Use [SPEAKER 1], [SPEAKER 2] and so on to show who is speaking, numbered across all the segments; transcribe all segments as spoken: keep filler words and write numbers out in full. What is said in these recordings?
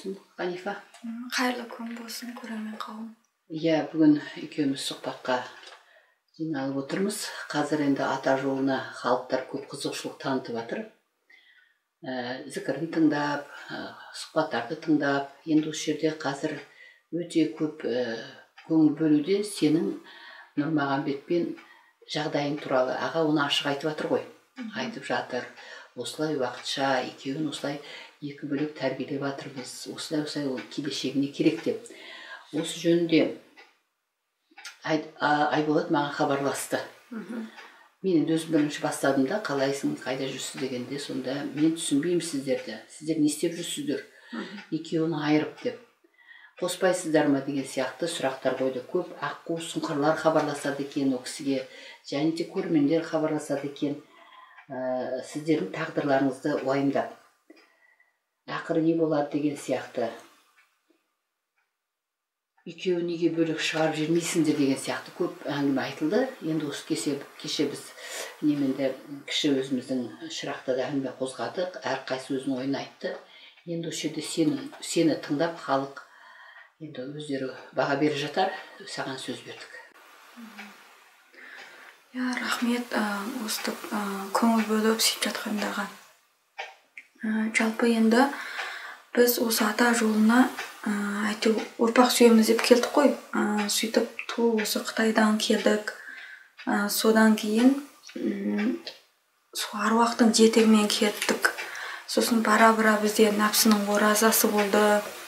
[SPEAKER 1] болсын, Ханифа.
[SPEAKER 2] Қайырлы күн болсын, көрермен қауым.
[SPEAKER 1] Иә, бүгін екеуміз сұхбатқа жиналып отырмыз. Қазір енді ата жолына халықтар көп қызығушылық танытып жатыр. Зікірін тыңдап, сұхбаттарды тыңдап, енді осы жерде қазір өте көп көңіл бөлуде сенің Нұрмағамбетпен жағдайың туралы. Аға оны ашық айтып жатыр ғой. Айтып жатыр. Осылай уақытша екеуін осылай екі бөлек тәрбиелеп жатырмыз. Осылай-осылай ол келешегіне керек деп. Осы жөнінде Айболат маған хабарласты. Мен енді өзім бірінші бастадым да, қалайсың, қайда жүрсіз дегенде, сонда мен түсінбеймін сіздерді. Сіздер не істеп жүрсіздер? Екеуін айырып деп. Қоспайсыздар ма деген сияқты сұрақтар қойды. Көп аққу сұңқырлар хабарласады екен ол кісіге, және де көрермендер хабарласады екен. Сіздердің тағдырларыңызды уайымдап. Ақыры не болады деген сияқты. Екеуі неге бөлек шығарып жүрмейсіңдер деген сияқты көп әңгіме айтылды. Енді осы кеше біз неменде кіші өзіміздің шырақта да әңгіме қозғадық. Әрқайсысы өзінің ойын айтты. Енді осы жерде сені тыңдап халық енді өздері баға беріп жатар. Саған сөз бердік.
[SPEAKER 2] Я, рахмет, өстіп көңіл бөліп сөйтіп жатқандағы. Жалпы енді біз осы ата жолына әйтеу ұрпақ сүйеміз деп келдік қой. Сөйтіп ту осы Қытайдан келдік. Содан кейін аруақтың жетегімен кеттік. Сосын бара-бара бізде нәпсінің оразасы болды.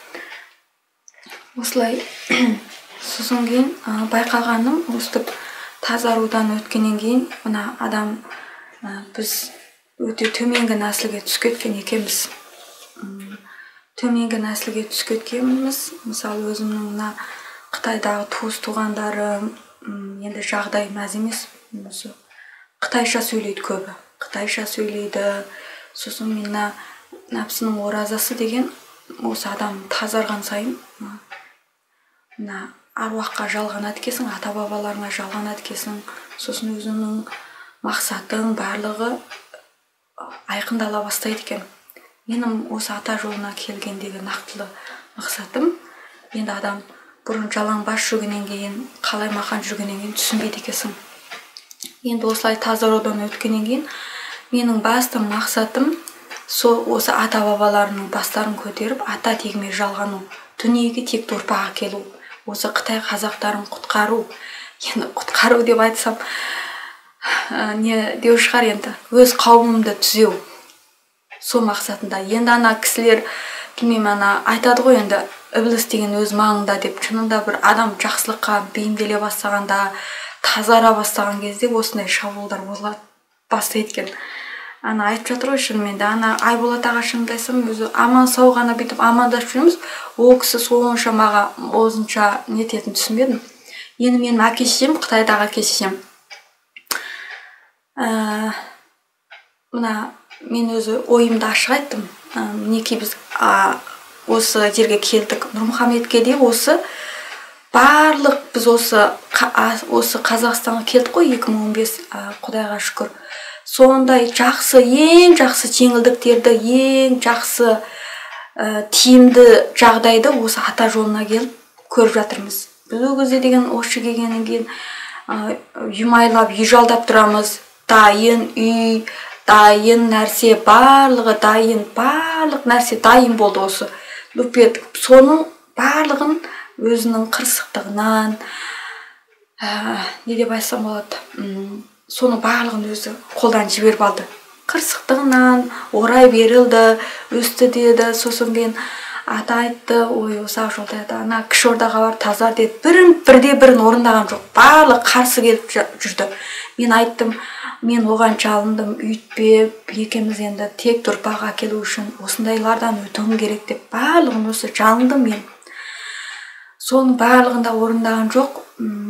[SPEAKER 2] Осылай сосын кейін байқағаным, өстіп тазарудан өткеннен кейін мына адам біз өте төменгі нәсілге түсіп кеткен екенбіз. Төменгі нәсілге түсіп кеткенбіз. Мысалы өзімнің мына Қытайдағы туыс туғандарым енді жағдай мәз емес. Қытайша сөйлейді көбі. Қытайша сөйлейді. Сосын мені нәпсінің оразасы деген осы адам тазарған сайын мына аруаққа жалғанады екенсің, ата бабаларыңа жалғанады екенсің. Сосын өзіңнің мақсатың барлығы айқындала бастайды екен. Менің осы ата жолына келгендегі нақтылы мақсатым, енді адам бұрын жалаң бас жүргеннен кейін, қалай мақан жүргеннен кейін түсінбейді екенсің. Енді осылай тазарудан өткеннен кейін, менің басты мақсатым осы ата бабаларының бастарын көтеріп, ата тегіме жалғану, дүниеге тек ұрпақ әкелу, осы Қытай қазақтарын құтқару. Енді құтқару деп айтсам, не деу шығар енді, өз қауымымды түзеу. Сол мақсатында. Енді ана кісілер, білмеймін, ана айтады ғой енді, ібіліс деген өз маңында деп, шынында бір адам жақсылыққа бейімделе бастағанда, тазара бастаған кезде осындай шабуылдар болады бастайды екен. Ана айтып жатыр ғой шынымен де, ана Айболат аға шынымды айтсам, өзі аман сау ғана бүйтіп амандасып жүреміз, ол кісі сонша маға осынша нететін түсінбедім. Енді менің әке-шешем, Қытайдағы әке-шешем. Мына мен өзі ойымды ашық айттым. Мінекей біз осы жерге келдік. Нұрмұхамедке де осы барлық біз осы осы Қазақстанға келдік қой екі мың он бес, Құдайға шүкір. Сондай жақсы, ең жақсы жеңілдіктерді, ең жақсы тиімді жағдайды осы ата жолына келіп көріп жатырмыз. Біз ол кезде деген осы келгеннен кейін юмайлап, үй жалдап тұрамыз. Дайын үй, дайын нәрсе, барлығы дайын, барлық нәрсе дайын болды осы. Бүкпет, соның барлығын өзінің қырсықтығынан, не деп айтсам болады, соның барлығын өзі қолдан жіберіп алды. Қырсықтығынан орай берілді, өсті деді, сосын кейін ата айтты, ой, осы ақ жолда еді, ана кіші ордаға бар тазар деді, бірін бірде бірін орындаған жоқ, барлық қарсы келіп жүрді. Мен айттым, мен оған жалындым, үйтпеп, екеміз енді тек ұрпақ әкелу үшін осындайлардан өтуім керек деп барлығын осы жалындым мен. Соның барлығында орындаған жоқ.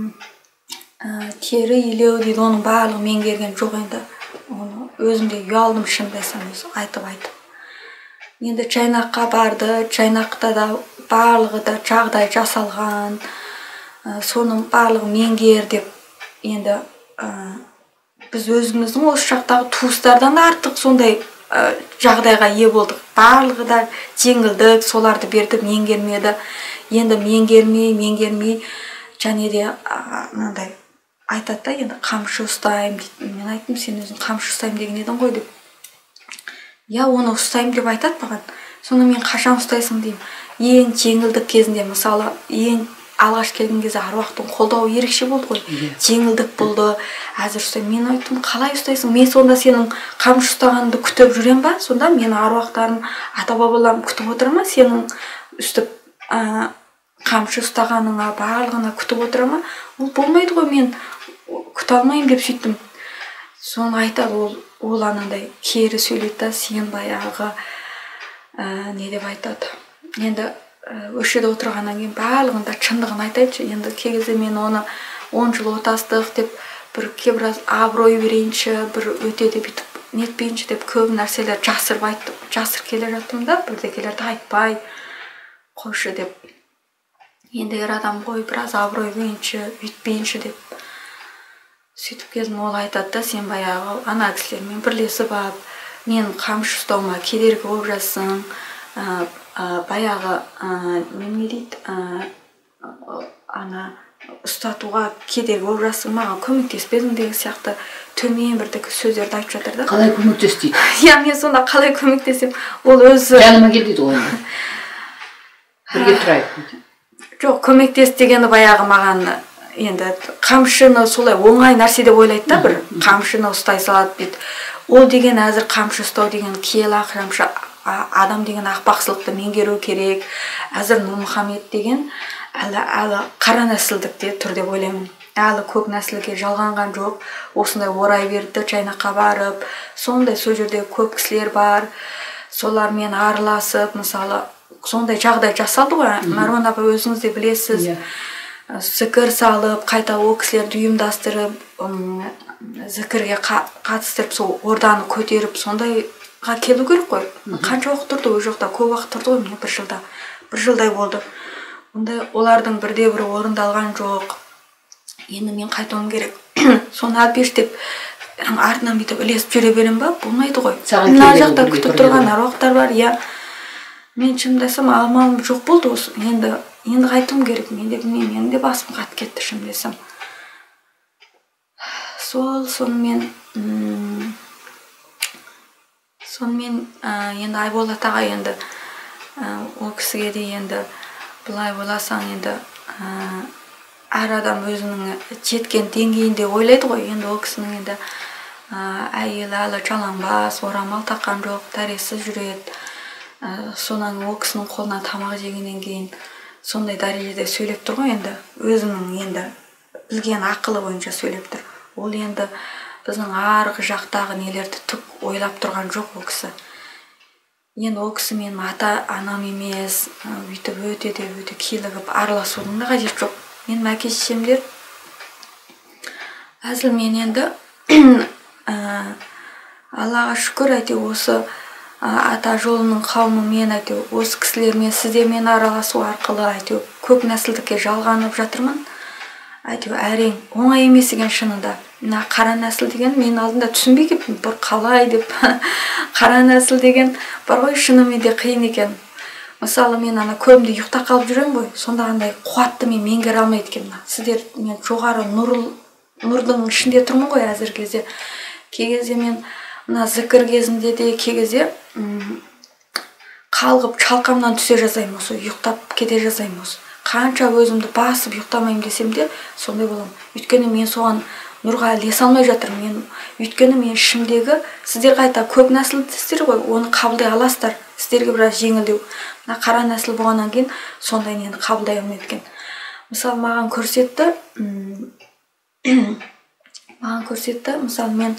[SPEAKER 2] Тері илеу дейді, оның барлығы меңгерген жоқ енді. Оны өзімде ұялдым шынымды айтсам, айтып-айтып. Енді Чайнаққа барды, Чайнақта да барлығы да жағдай жасалған, соның барлығы меңгер деп, енді біз өзіміздің осы жақтағы туыстардан артық сондай жағдайға ие болдық. Барлығы да жеңілдік, соларды берді, меңгермеді. Енді меңгермей, меңгермей, және де мынандай айтады да, енді қамшы ұстаймын дейді. Мен айттым, сен өзің қамшы ұстаймын деген едің ғой деп. Я, оны ұстаймын деп айтады маған. Соны мен қашан ұстайсың деймін. Ең жеңілдік кезінде, мысалы, ең алғаш келген кезде аруақтың қолдауы ерекше болды ғой. Жеңілдік болды. Әзір ұстаймын. Мен айттым, қалай ұстайсың? Мен сонда сенің қамшы ұстағаныңды күтіп жүрем ба? Сонда мен аруақтарым, ата-бабаларым күтіп отыр ма? Сенің үстіп қамшы ұстағаныңа, барлығына күтіп отыр ма? Ол болмайды ғой, мен күте алмаймын деп сөйттім. Соны айтады, ол, ол анандай кері сөйлейді да, сен баяғы не деп айтады. Енді өшеде отырғаннан кейін барлығында шындығын айтайыншы. Енді кей кезде мен оны он жыл отастық деп, бір кейбір абырой берейінші, бір өте деп бүйтіп нетпейінші деп көп нәрселер жасырып айттым. Жасыр келе жаттым да, бірдекелерді айтпай қойшы деп. Енді ер адам ғой, біраз абырой берейінші, үйтпейінші деп. Сөйтіп келдім, ол айтады да, сен баяғы ана кісілермен бірлесіп алып, мен қамшы ұстауыма кедергі болып жатсың, баяғы неме дейді, ана ұстатуға кедергі болып жатсың, маған көмектеспедің деген сияқты төмен бірдегі сөздерді айтып жатыр да.
[SPEAKER 1] Қалай көмектес дейді?
[SPEAKER 2] Я, мен сонда қалай көмектесем, ол өзі
[SPEAKER 1] жаныма кел дейді ғой. Бірге тұрайық.
[SPEAKER 2] Жоқ, көмектес дегені баяғы маған енді қамшыны солай оңай нәрсе деп ойлайды да, бір қамшыны ұстай салады дейді. Ол деген әзір қамшы ұстау деген киелі ақрамшы адам деген ақпақсылықты меңгеру керек. Әзір Нұрмұхамед деген әлі әлі қара нәсілдікте тұр деп ойлаймын. Әлі көк нәсілге жалғанған жоқ. Осындай орай берді, жайнаққа барып, сондай сол жерде көп кісілер бар. Солармен араласып, мысалы, сондай жағдай жасалды ғой. Марван апа, өзіңіз де білесіз. Зікір салып, қайта ол кісілерді ұйымдастырып, зікірге қатыстырып, сол орданы көтеріп, сондайға келу керек қой. Қанша уақыт тұрды, ол жоқта көп уақыт тұрды ғой, міне бір жылда. Бір жылдай болды. Ондай олардың бірде бірі орындалған жоқ. Енді мен қайтуым керек. Соны алып еш деп артынан бүйтіп ілесіп жүре берем ба? Болмайды ғой. Мына жақта күтіп тұрған аруақтар бар, я. Мен шындасам амалым жоқ болды осы. Енді енді қайтуым керек. Мен де білмеймін, енді басым қатып кетті шындасам. Сол сонымен сонымен енді Айболат аға енді ол кісіге де енді былай ойласаң енді әр адам өзінің жеткен деңгейінде ойлайды ғой. Енді ол кісінің енді әйелі әлі жалаңбас, орамал таққан жоқ, дәресіз жүреді. Сонан ол кісінің қолынан тамақ жегеннен кейін сондай дәрежеде сөйлеп тұр ғой, енді өзінің енді білген ақылы бойынша сөйлеп тұр. Ол енді біздің арғы жақтағы нелерді түк ойлап тұрған жоқ ол кісі. Енді ол кісі менің ата анам емес, өйтіп өте де өте килігіп араласудың да қажеті жоқ. Мен әке шешемдер әзіл мен енді Аллаға шүкір, әйтеуір осы ата жолының қауымымен, әйтеуір осы кісілермен, сіздермен араласу арқылы әйтеуір көп нәсілдікке жалғанып жатырмын. Әйтеуір әрең оңай емес екен шынында. Мына қара нәсіл деген мен алдында түсінбей кеттім, бір қалай деп. Қара нәсіл деген бар ғой, шынымен де қиын екен. Мысалы, мен ана көбімде ұйықта қалып жүрем ғой, сонда андай қуатты мен меңгере алмайды екен. Сіздер мен жоғары нұрдың ішінде тұрмын ғой әзір кезде. Кей кезде мен мына зікір кезінде де кей кезде қалғып шалқамнан түсе жазаймын осы, ұйықтап кете жазаймын осы. Қанша өзімді басып ұйықтамайым десем де сондай боламын. Өйткені мен соған нұрға ілесе алмай жатырмын. Мен өйткені мен ішімдегі сіздер қайта көп нәсілдісіздер ғой, оны қабылдай аласыздар. Сіздерге біраз жеңілдеу. Мына қара нәсіл болғаннан кейін сондай нені қабылдай алмайды екен. Мысалы, маған көрсетті, маған көрсетті, мысалы мен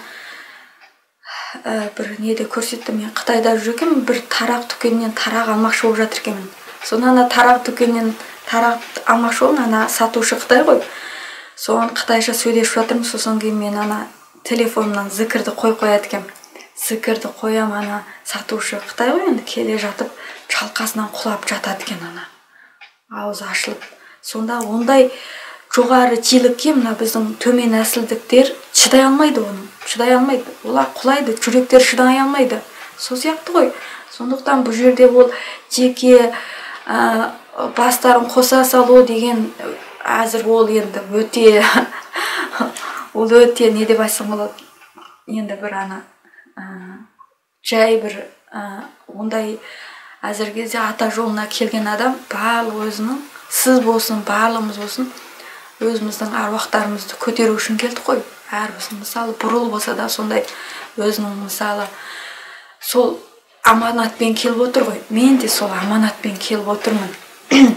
[SPEAKER 2] бір неде көрсетті, мен Қытайда жүр екенмін, бір тарақ дүкенінен тарақ алмақшы болып жатыр екенмін. Сонда ана тарақ дүкенінен тарақ алмақшы болдым, ана сатушы Қытай ғой. Соған қытайша сөйлесіп жатырмын, сосын кейін мен ана телефонымнан зікірді қойып қояды екенмін. Зікірді қоям, ана сатушы Қытай ғой, енді келе жатып шалқасынан құлап жатады екен ана. Аузы ашылып. Сонда ондай жоғары жиілікке мына біздің төмен нәсілдіктер шыдай алмайды оны. Шыдай алмайды. Олар құлайды, жүректер шыдай алмайды. сол сияқты ғой. Сондықтан бұл жерде ол жеке бастарын қоса салу деген әзір ол енді өте ол өте не деп айтсам болады, енді бір ана жай бір ондай әзір кезде ата жолына келген адам барлық өзінің, сіз болсын, барлығымыз болсын, өзіміздің аруақтарымызды көтеру үшін келдік қой. Әрбір мысалы бұрыл болса да сондай өзінің мысалы сол аманатпен келіп отыр ғой. Мен де сол аманатпен келіп отырмын.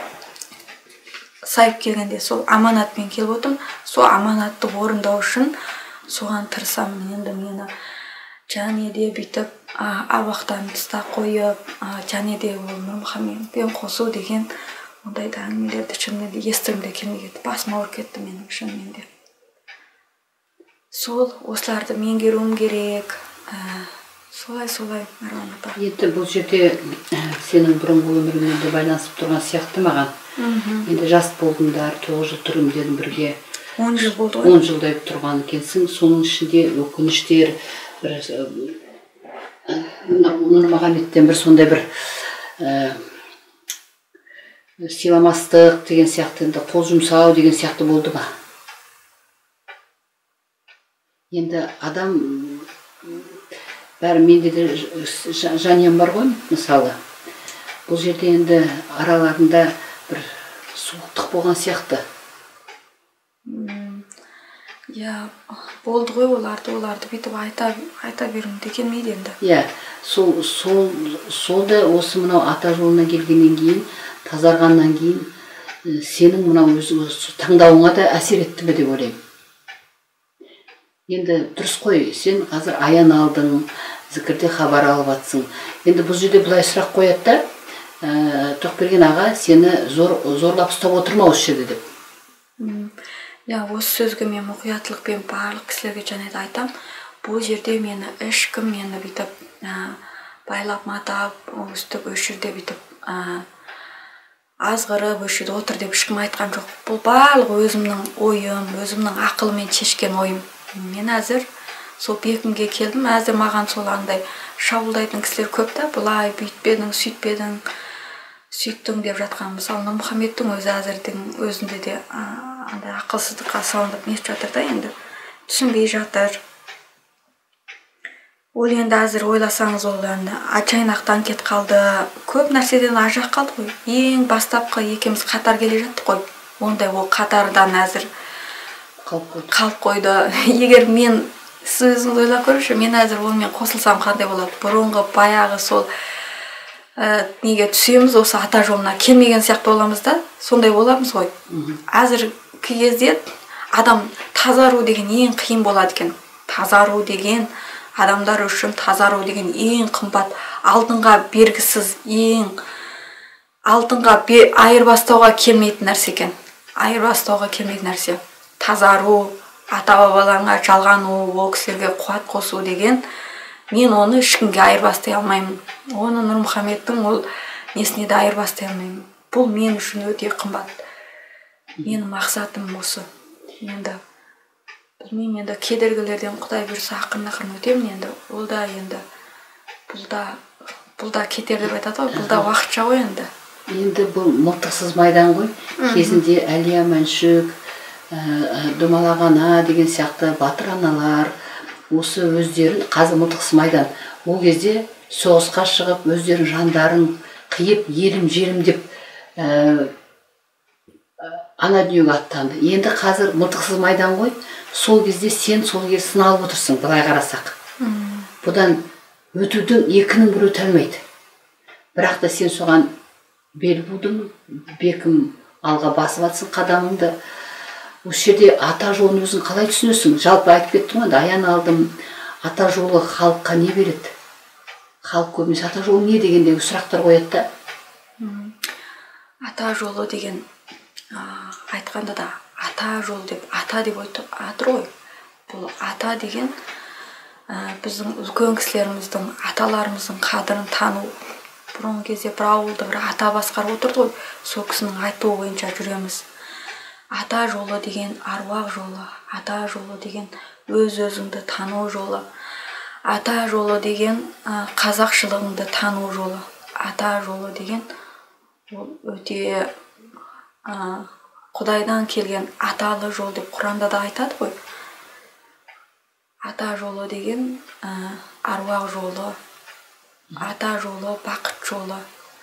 [SPEAKER 2] Сайып келгенде сол аманатпен келіп отырмын. Сол аманатты орындау үшін соған тырысамын. Енді мені және де бүйтіп аруақтан тыста қойып, және де ол Нұрмұхамедпен қосу деген ондайды әңгімелерді шынымен де естігімде келмей кетті. Басым ауырып кетті менің шынымен де. Сол осыларды меңгеруім керек. Солай-солай Марван апа.
[SPEAKER 1] Енді бұл жерде сенің бұрынғы өміріңмен де байланысып тұрған сияқты маған. Енді жас болдыңдар, тоғыз жыл тұрдым дедің бірге.
[SPEAKER 2] он жыл болды ғой.
[SPEAKER 1] он жылдай тұрған екенсің. Соның ішінде өкініштер, бір Нұрмағаметтен бір сондай бір сыйламастық деген сияқты, енді қол жұмсау деген сияқты болды ма? Енді адам бәрі менде де жаниям бар ғой, мысалы. Бұл жерде енді араларында бір суықтық болған сияқты.
[SPEAKER 2] Я болды ғой, оларды оларды бүйтіп айта айта беруім де келмейді енді.
[SPEAKER 1] Иә, сол сол сол да осы мынау ата жолына келгеннен кейін, тазарғаннан кейін сенің мынау өз таңдауыңа да әсер етті ме деп ойлаймын. Енді дұрыс қой, сен қазір аян алдың, зікірде хабар алып атсың. Енді бұл жерде былай сұрақ қояды да, Тоқберген аға сені зорлап ұстап отырма осы жерде деп.
[SPEAKER 2] Я осы сөзге мен мұқияттылықпен барлық кісілерге және де айтам. Бұл жерде мені ешкім мені бүйтіп байлап матап, өстіп осы жерде бүйтіп азғырып осы жерде отыр деп ешкім айтқан жоқ. Бұл барлық өзімнің ойым, өзімнің ақылымен шешкен ойым. Мен әзір сол бекімге келдім. Әзір маған сол андай шабуылдайтын кісілер көп та, бұлай бүйтпедің, сөйтпедің, сөйттің деп жатқан. Мысалы Нұрмұхамедтің өзі әзірдің өзінде де андай ақылсыздыққа салынып нетіп жатыр да, енді түсінбей жатыр. Ол енді әзір ойласаңыз ол енді ачайнақтан кет қалды. Көп нәрседен ажақ қалды ғой. Ең бастапқы екеміз қатар келе жаттық қой. Ондай ол қатардан әзір қалып қойды. Егер мен сіз өзіңіз ойлап көріңізші, мен әзір онымен қосылсам қандай болады? Бұрынғы баяғы сол неге түсеміз, осы ата жолына келмеген сияқты боламыз да, сондай боламыз ғой. Әзір кезде адам тазару деген ең қиын болады екен. Тазару деген адамдар үшін тазару деген ең қымбат, алдыңға бергісіз, ең алдыңға айырбастауға келмейтін нәрсе екен. Айырбастауға келмейтін нәрсе. Тазару, ата-бабаларыңа жалғану, ол кісілерге қуат қосу деген, мен оны ешкімге айырбастай алмаймын. Оны Нұрмұхамедтің ол несіне де айырбастай алмаймын. Бұл мен үшін өте қымбат. Менің мақсатым осы. Енді білмеймін, енді кедергілерден Құдай бұйырса ақырын-ақырын өтемін енді. Ол да енді бұл да бұл да кетер деп айтады ғой, бұл да уақытша ғой енді.
[SPEAKER 1] Енді бұл мылтықсыз майдан ғой. Кезінде Әлия Мәншүк, Думалақ ана деген сияқты батыр аналар осы өздерін, қазір мылтықсыз майдан, ол кезде соғысқа шығып өздерін жандарын қиып елім жерім деп ана дүниеге аттанды. Енді қазір мылтықсыз майдан ғой. Сол кезде сен сол кезде сыналып отырсың, былай қарасақ. Бұдан өтудің екінің бір өте алмайды. Бірақ та сен соған бел будың, бекім алға басып атсың қадамыңды. Осы жерде ата жолын өзің қалай түсінесің? Жалпы айтып кеттім ғой, аян алдым. Ата жолы халыққа не береді? Халық көбінесе ата жолы не дегендегі сұрақтар қояды да.
[SPEAKER 2] Ата жолы деген айтқанда да ата жол деп, ата деп атыр ғой. Бұл ата деген біздің үлкен кісілеріміздің, аталарымыздың қадірін тану. Бұрын кезде бір ауылды бір ата басқарып отырды ғой. Сол кісінің айтуы бойынша жүреміз. Ата жолы деген аруақ жолы, ата жолы деген өз-өзіңді тану жолы. ата жолы деген қазақшылығыңды тану жолы. Ата жолы деген ол өте Құдайдан келген аталы жол деп Құранда да айтады ғой. Ата жолы деген аруақ жолы, ата жолы бақыт жолы,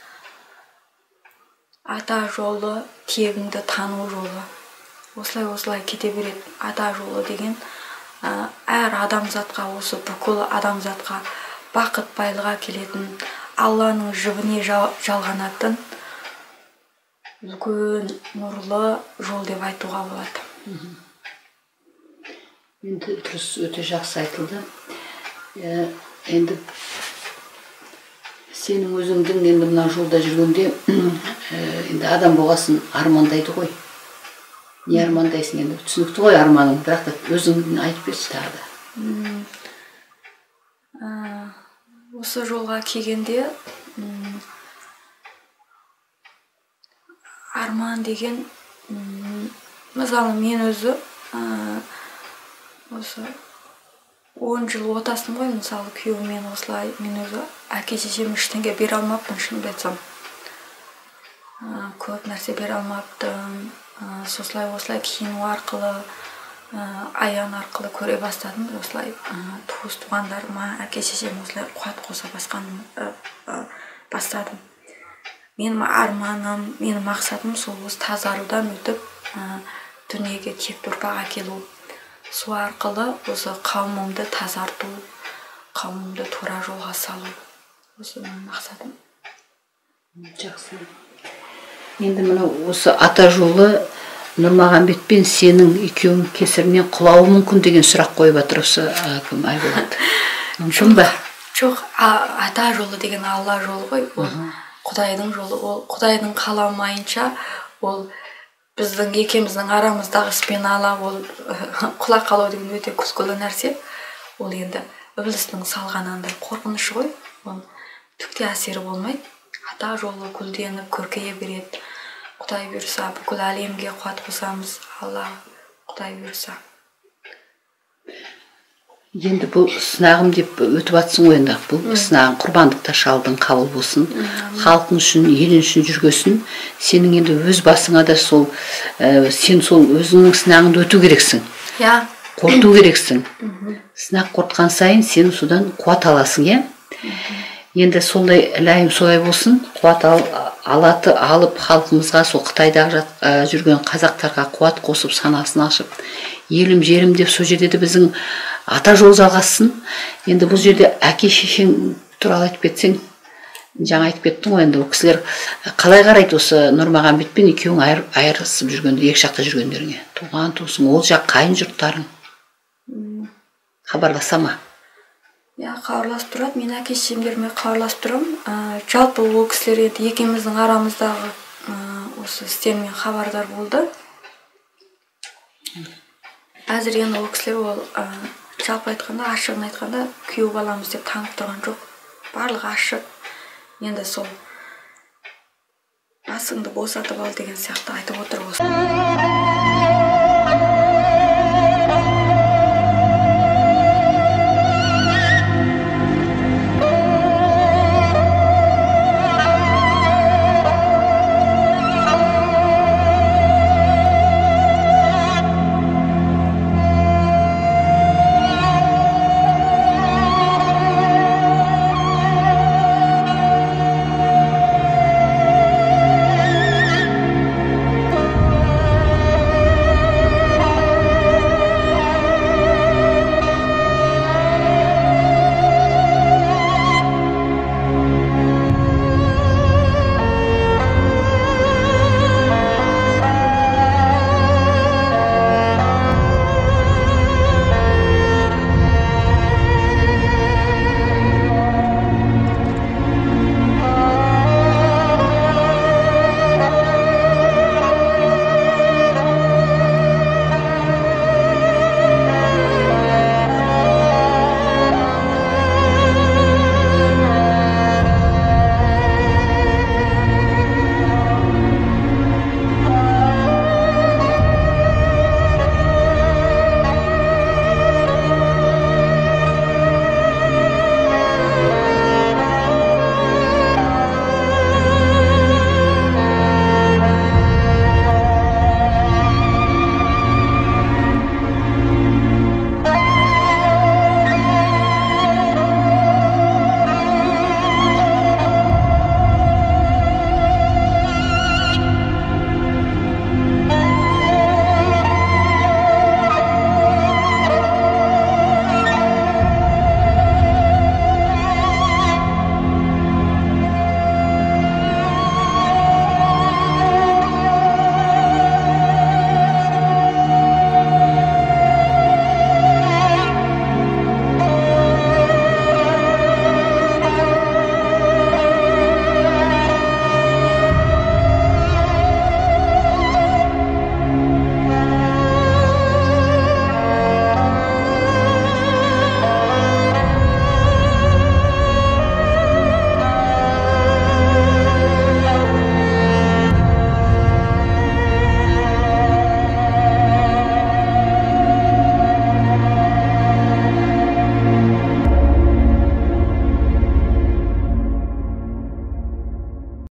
[SPEAKER 2] ата жолы тегіңді тану жолы. Осылай-осылай кете береді. Ата жолы деген әр адамзатқа, осы бүкіл адамзатқа бақыт байлыға келетін, Алланың жібіне жалғанатын үлкен нұрлы жол деп айтуға болады.
[SPEAKER 1] Енді дұрыс, өте жақсы айтылды. Енді сенің өзіңдің енді мына жолда жүргенде енді адам болғасын армандайды ғой. Не армандайсың енді? Түсінікті ғой арманың, бірақ та өзің айтып берші тағы
[SPEAKER 2] да. Осы жолға келгенде арман деген, мысалы мен өзі осы он жыл отасым ғой, мысалы күйеуіммен осылай, мен өзі әке шешем ештеңе бере алмаппын, шынымды айтсам. Көп нәрсе бере алмаптым. Сослай осылай киіну арқылы, аян арқылы көре бастадым. Осылай туыс туғандарыма, әке шешем осылай қуат қоса бастадым. Менің арманым, менің мақсатым сол осы тазарудан өтіп, дүниеге текті ұрпақ әкелу. Сол арқылы осы қауымымды тазарту, қауымымды тура жолға салу. Осы менің мақсатым.
[SPEAKER 1] Жақсы. Енді мына осы ата жолы Нұрмағамбет пен сенің екеуің кесірінен құлауы мүмкін деген сұрақ қойып жатыр осы кім Айболат. Мүмкін ба?
[SPEAKER 2] Жоқ, ата жолы деген Алла жолы ғой. Ол Құдайдың жолы. Ол Құдайдың қаламайынша, ол біздің екеуміздің арамыздағы іспен ала, ол құлақ қалау деген өте күлкілі нәрсе. Ол енді ібілістің салғанындай қорқынышы ғой. Ол түкте әсері болмайды. Ата жолы гүлденіп көркейе береді. Құдай бұйырса, бүкіл әлемге қуат қосамыз. Алла, Құдай бұйырса.
[SPEAKER 1] Енді бұл сынағым деп өтіп жатсың ғой енді. Бұл сынағың құрбандықта шалдың, қабыл болсын. Халқың үшін, елің үшін жүргесін. Сенің енді өз басыңа да сол, сен сол өзіңнің сынағыңды өту керексің.
[SPEAKER 2] Иә.
[SPEAKER 1] Қорыту керексің. Сынақ қортқан сайын сен содан қуат аласың, иә? Енді солай лайым солай болсын, қуат алаты алып халқымызға, сол Қытайдағы жүрген қазақтарға қуат қосып, санасын ашып, елім жерім деп сол жерде біздің ата жол жалғассын. Енді бұл жерде әке шешең туралы айтып кетсең, жаңа айтып кеттің ғой, енді ол кісілер қалай қарайды осы Нұрмағамбетпен екеуің айырылысып жүргенде, екі жақта жүргендеріңе? Туған туысың, ол жақ қайын жұрттарың хабарласа ма?
[SPEAKER 2] Я хабарласып тұрады, мен әке шешемдеріме хабарласып тұрамын. Жалпы ол кісілер енді екеуміздің арамыздағы осы істермен хабардар болды. Әзірген ол кісілер ол жалпы айтқанда, ашығын айтқанда күйеу баламыз деп танып тұрған жоқ. Барлығы ашық. Енді сол басыңды босатып ал деген сияқты айтып отыр осы.